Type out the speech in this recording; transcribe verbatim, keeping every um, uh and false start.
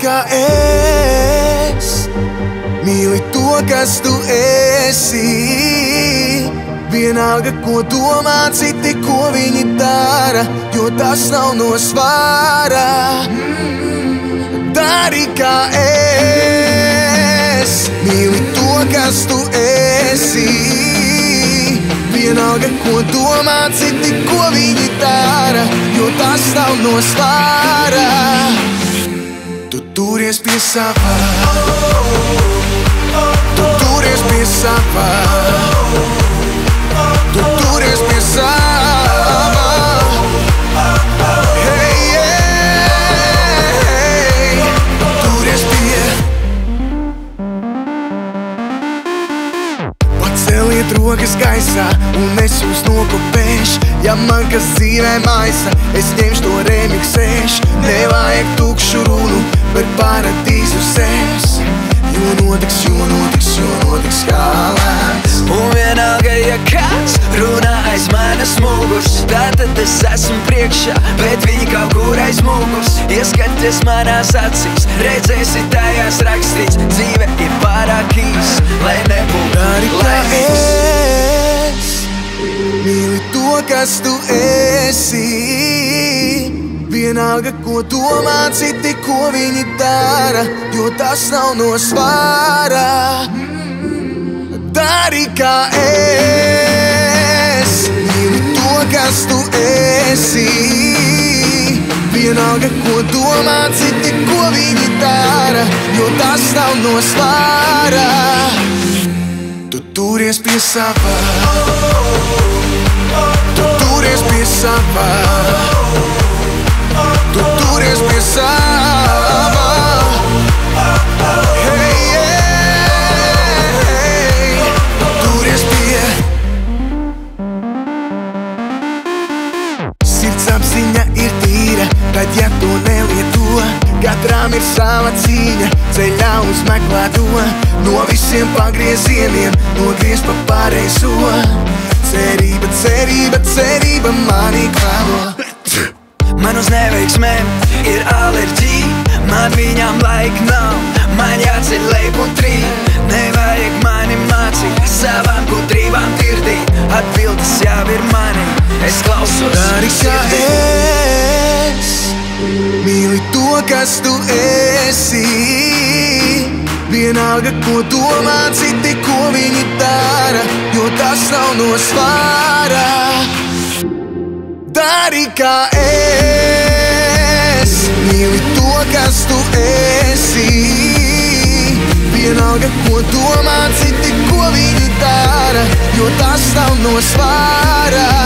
kā es. Mīli to, kas tu esi. Vienalga, ko domā citi, ko viņi dara, jo tas nav no svāra. Dari kā es. Mīli to, kas tu esi. Vienalga, ko domā citi, ko viņi dara, jo tas nav no svāra. Tu turies pie savā. Tu turies pie savā. Tu turies pie savā. Hey, hey, tu turies pie. Paceliet rokas gaisā un es jūs nokopēšu. Ja man kas dzīvē maisa, es ņemšu to remiksēšu. Nevajag tukšu runu, bet paradīzu sēs. Jo notiks, jo notiks, jo notiks kā lēns. Un vienalga, ja kāds runā aiz manas muguras, tātad es esmu priekšā, bet viņi kaut kur aiz muguras. Ieskaties manās acīs, redzēsi tajās rakstīts, dzīve ir pārāk īs, lai nebūtu Dari kā es. Mīli to, kas tu esi. Vienalga, ko domā citi, ko viņi dara, jo tas nav no svāra. Dari kā es. Mīli to, kas tu esi. Vienalga, ko domā citi, ko viņi dara, jo tas nav no svāra. Tu turies pie savā. Tu turies pie savā. Tu turies pie savā. Hey, hey, tu turies pie. Sirdsapziņa ir tīra, tad ja to nelieto, katram ir sava cīņa, ceļā uzmeklē to. No visiem pagriezieniem nogriez pa pareizo. Cerība, cerība, cerība mani klāvo. Man uz neveiksmēm ir alerģija, man viņām laika nav, man jāceļ lejup un trīt. Nevajag mani mācīt, savām gudrībām tirdīt, atbildes jau ir mani, es klausos. Dari kā es. Mīli to, kas tu esi. Vienalga, ko domā citi, ko viņi dara, jo tas nav no svāra. Dari kā es. Mīli to, kas tu esi. Vienalga, ko domā citi, ko viņi dara, jo tas nav no svāra.